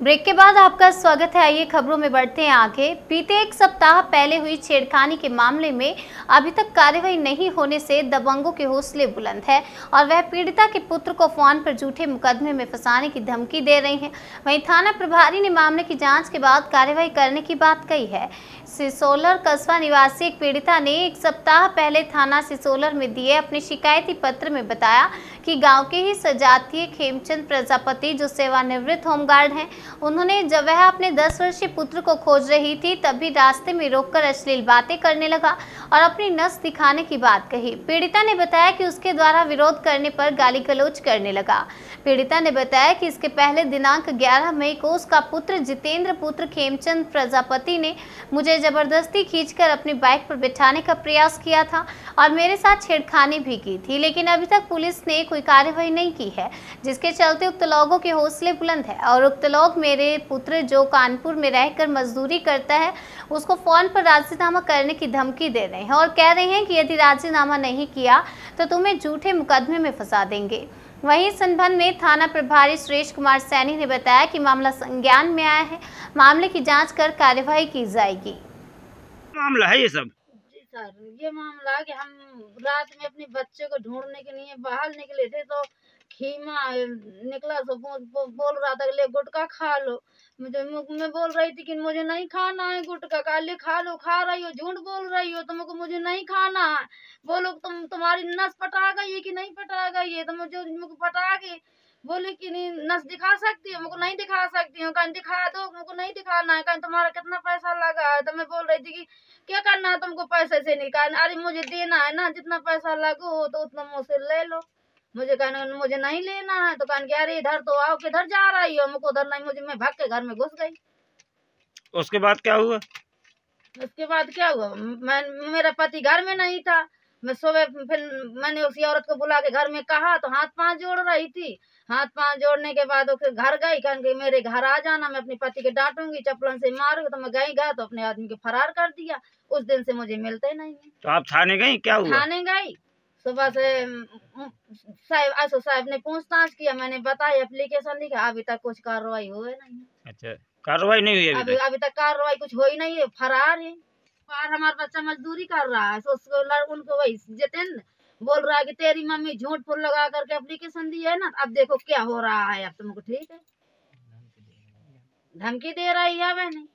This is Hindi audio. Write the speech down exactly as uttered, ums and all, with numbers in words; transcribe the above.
ब्रेक के बाद आपका स्वागत है। आइए खबरों में बढ़ते हैं आगे। बीते एक सप्ताह पहले हुई छेड़खानी के मामले में अभी तक कार्रवाई नहीं होने से दबंगों के हौसले बुलंद है और वह पीड़िता के पुत्र को फोन पर झूठे मुकदमे में फंसाने की धमकी दे रही हैं। वहीं थाना प्रभारी ने मामले की जांच के बाद कार्रवाई करने की बात कही है। सिसोलर कस्बा निवासी एक पीड़िता ने एक सप्ताह पहले थाना सिसोलर में दिए अपने शिकायती पत्र में बताया कि गांव के ही सजातीय खेमचंद प्रजापति जो सेवानिवृत्त होमगार्ड हैं, उन्होंने जब वह अपने दस वर्षीय पुत्र को खोज रही थी तभी रास्ते में रोककर अश्लील बातें करने लगा और अपनी नस दिखाने की बात कही। पीड़िता ने बताया कि उसके द्वारा विरोध करने पर गाली गलौज करने लगा। पीड़िता ने बताया कि इसके पहले दिनांक ग्यारह मई को उसका पुत्र जितेंद्र पुत्र खेमचंद प्रजापति ने मुझे जबरदस्ती खींचकर अपनी बाइक पर बिठाने का प्रयास किया था और मेरे साथ छेड़खानी भी की थी, लेकिन अभी तक पुलिस ने कोई कार्रवाई नहीं की है, जिसके चलते उक्त लोगों के हौसले बुलंद है और उक्त लोग मेरे पुत्र जो कानपुर में रहकर मजदूरी करता है उसको फोन पर राजीनामा करने की धमकी दे रहे हैं और कह रहे हैं कि यदि राजीनामा नहीं किया तो तुम्हें झूठे मुकदमे में फंसा देंगे। वहीं इस संबंध में थाना प्रभारी सुरेश कुमार सैनी ने बताया कि मामला संज्ञान में आया है, मामले की जांच कर कार्यवाही की जाएगी। मामला है ये सब? जी सर, ये मामला है कि हम रात में अपने बच्चे को ढूंढने के लिए बाहर निकले थे तो खीमा निकला तो बो, बो, बोल रहा था ले गुटखा खा लो। मुझे मैं बोल रही थी कि मुझे नहीं खाना है गुटखा, का ले खा लो, खा रही हो, झूठ बोल रही हो, तुमको मुझे नहीं खाना है। बोलो तुम तुम्हारी नस पटा गई है कि नहीं पटा गई है, तो मुझे मुझको पटा गई। बोले कि नहीं नस दिखा सकती है, मुझको नहीं दिखा सकती हूँ। कहीं दिखा दो, मुझको नहीं दिखाना है। कहीं तुम्हारा कितना पैसा लगा है? तो मैं बोल रही थी कि क्या करना है तुमको पैसे से निकालना? अरे मुझे देना है ना, जितना पैसा लगो हो तो उतना मुझसे ले लो। मुझे कहना मुझे नहीं लेना है तो कहने अरे इधर तो आओ, किधर जा रही हो? मुझको उधर नहीं, मुझे मैं भाग के घर में घुस गई। उसके बाद क्या हुआ? उसके बाद क्या हुआ, मैं मेरा पति घर में नहीं था। मैं सुबह फिर मैंने उसी औरत को बुला के घर में कहा तो हाथ पांव जोड़ रही थी। हाथ पांव जोड़ने के बाद फिर घर गई, कहने मेरे घर आ जाना, मैं अपने पति के डांटूंगी, चप्पलन से मारूंगी। तो मैं गई गया तो अपने आदमी के फरार कर दिया। उस दिन से मुझे मिलते नहीं है। तो आप थाने गई? क्या हुआ? थाने गई, सुबह से साहब आसो साहब ने पूछताछ किया, मैंने बताया, एप्लीकेशन लिखा, अभी तक कुछ कार्रवाई हुई नहीं। अच्छा, कार्रवाई नहीं हुई अभी, अभी तक? अभी तक कार्रवाई कुछ हुई नहीं है, फरार है। फरार हमारा बच्चा मजदूरी कर रहा है, तो उसको उनको वही जितेंद्र बोल रहा है कि तेरी मम्मी झूठ फूल लगा करके एप्लीकेशन दी है ना, अब देखो क्या हो रहा है। अब तुमको ठीक है, धमकी दे रही है मैंने।